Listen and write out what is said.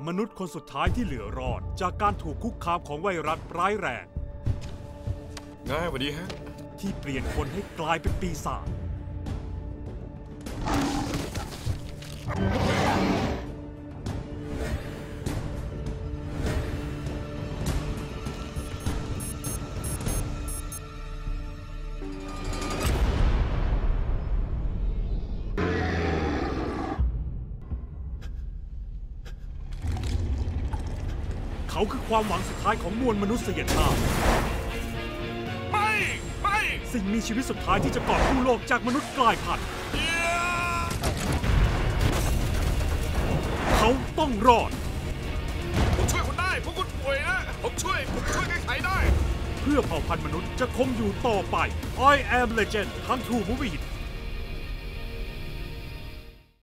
มนุษย์คนสุดท้ายที่เหลือรอดจากการถูกคุกคามของไวรัสร้ายแรงง่ายสวัสดีฮะที่เปลี่ยนคนให้กลายเป็นปีศาจเขาคือความหวังสุดท้ายของมวลมนุษยชาติไม่สิ่งมีชีวิตสุดท้ายที่จะกอบกู้โลกจากมนุษย์กลายพันธุ์เขาต้องรอดผมช่วยคุณได้พวกคุณป่วยนะผมช่วยแก้ไขได้เพื่อเผ่าพันธุ์มนุษย์จะคงอยู่ต่อไป I am Legend ทั้ง True Movie